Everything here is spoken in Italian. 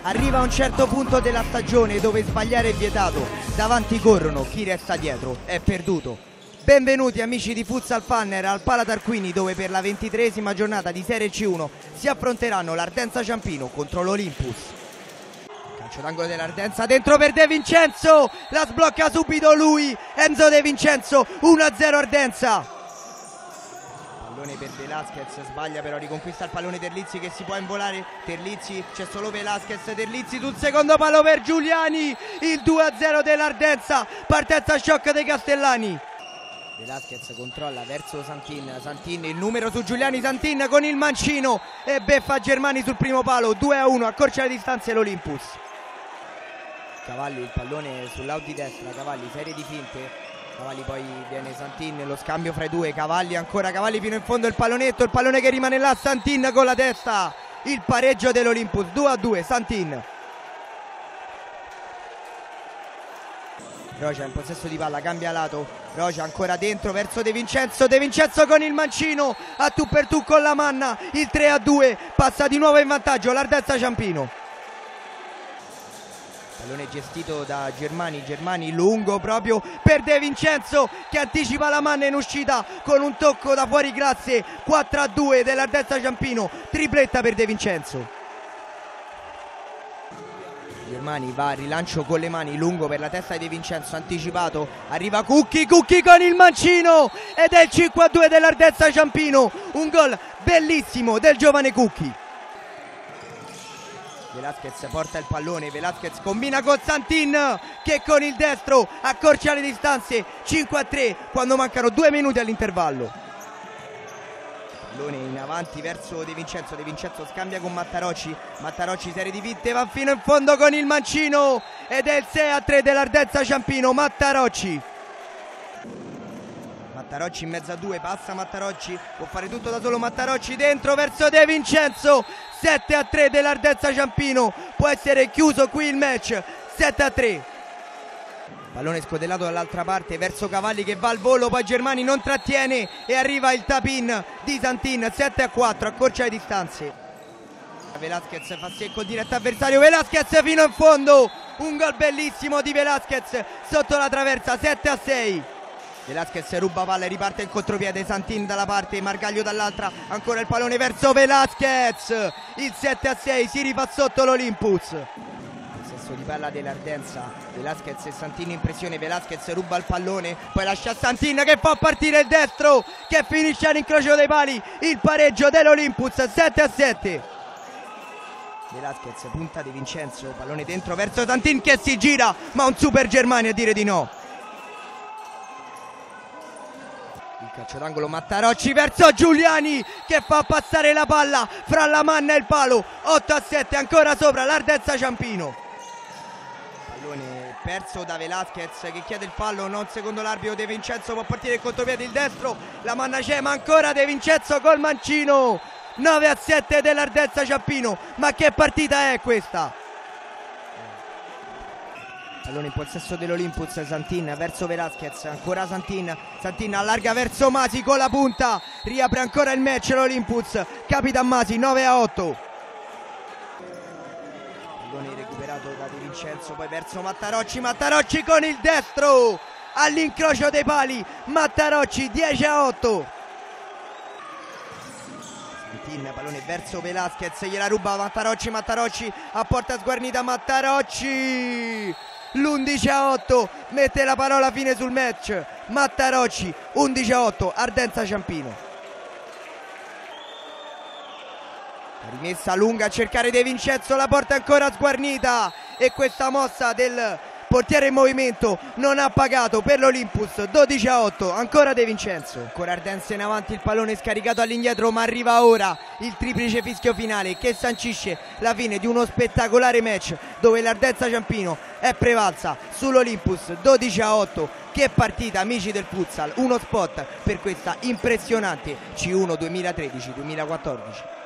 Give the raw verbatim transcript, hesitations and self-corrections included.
Arriva a un certo punto della stagione dove sbagliare è vietato, davanti corrono, chi resta dietro è perduto. Benvenuti amici di Futsal Funner al Pala Tarquini, dove per la ventitreesima giornata di Serie C uno si affronteranno l'Ardenza Ciampino contro l'Olympus. Calcio d'angolo dell'Ardenza, dentro per De Vincenzo, la sblocca subito lui, Enzo De Vincenzo, uno a zero Ardenza. Pallone per Velasquez, sbaglia però, riconquista il pallone Terlizzi che si può involare. Terlizzi, c'è solo Velasquez, Terlizzi sul secondo palo per Giuliani, il due a zero dell'Ardenza, partenza shock dei Castellani. Velasquez controlla verso Santin, Santin il numero su Giuliani, Santin con il mancino e beffa Germani sul primo palo, due a uno, accorcia le distanze l'Olympus. Cavalli il pallone sull'out di destra, Cavalli serie di finte. Cavalli poi viene Santin, lo scambio fra i due, Cavalli ancora, Cavalli fino in fondo il pallonetto, il pallone che rimane là, Santin con la testa, il pareggio dell'Olympus, due a due, Santin. Roja in possesso di palla, cambia lato, Roja ancora dentro verso De Vincenzo, De Vincenzo con il mancino, a tu per tu con la manna, il tre a due, passa di nuovo in vantaggio l'Ardenza Ciampino. Pallone gestito da Germani, Germani lungo proprio per De Vincenzo che anticipa la manna in uscita con un tocco da fuori classe, quattro a due dell'Ardenza Ciampino, tripletta per De Vincenzo. Germani va a rilancio con le mani, lungo per la testa di De Vincenzo, anticipato, arriva Cucchi, Cucchi con il mancino ed è il cinque a due dell'Ardenza Ciampino, un gol bellissimo del giovane Cucchi. Velasquez porta il pallone, Velasquez combina con Santin che con il destro accorcia le distanze, cinque a tre quando mancano due minuti all'intervallo. Pallone in avanti verso De Vincenzo, De Vincenzo scambia con Mattarocci, Mattarocci serie di finte, va fino in fondo con il mancino ed è il sei a tre dell'Ardenza Ciampino, Mattarocci. Mattarocci in mezzo a due, passa Mattarocci, può fare tutto da solo Mattarocci, dentro verso De Vincenzo, sette a tre dell'Ardenza Ciampino, può essere chiuso qui il match, sette a tre. Pallone scodellato dall'altra parte verso Cavalli che va al volo, poi Germani non trattiene e arriva il tap-in di Santin, sette a quattro, accorcia le distanze. Velasquez fa secco il diretto avversario, Velasquez fino in fondo, un gol bellissimo di Velasquez sotto la traversa, sette a sei. Velasquez ruba palla e riparte in contropiede, Santin dalla parte, Margaglio dall'altra, ancora il pallone verso Velasquez, il sette a sei, si rifà sotto l'Olympus. Possesso di palla dell'Ardenza, Velasquez e Santin in pressione, Velasquez ruba il pallone, poi lascia Santin che fa partire il destro, che finisce all'incrocio dei pali, il pareggio dell'Olympus, sette a sette. Velasquez punta De Vincenzo, pallone dentro verso Santin che si gira, ma un super Germani a dire di no. Calcio d'angolo Mattarocci verso Giuliani che fa passare la palla fra la manna e il palo, otto a sette ancora sopra l'Ardenza Ciampino. Pallone perso da Velasquez che chiede il fallo, non secondo l'arbitro. De Vincenzo può partire il contropiede, il destro, la manna c'è ma ancora De Vincenzo col mancino, nove a sette dell'Ardenza Ciampino. Ma che partita è questa? Pallone in possesso dell'Olympus, Santin verso Velasquez, ancora Santin, Santin allarga verso Masi con la punta, riapre ancora il match l'Olympus, Capitan Masi, nove a otto. Pallone recuperato da De Vincenzo, poi verso Mattarocci, Mattarocci con il destro, all'incrocio dei pali, Mattarocci, dieci a otto. Santin, pallone verso Velasquez, gliela ruba Mattarocci, Mattarocci a porta sguarnita, Mattarocci, l'undici a otto, mette la parola fine sul match, Mattarocci, undici a otto, Ardenza Ciampino. La rimessa lunga a cercare De Vincenzo, la porta ancora sguarnita e questa mossa del portiere in movimento non ha pagato per l'Olympus, dodici a otto, ancora De Vincenzo. Ancora Ardenza in avanti, il pallone scaricato all'indietro, ma arriva ora il triplice fischio finale che sancisce la fine di uno spettacolare match dove l'Ardenza Ciampino è prevalsa sull'Olympus, dodici a otto. Che partita amici del futsal, uno spot per questa impressionante C uno duemilatredici duemilaquattordici.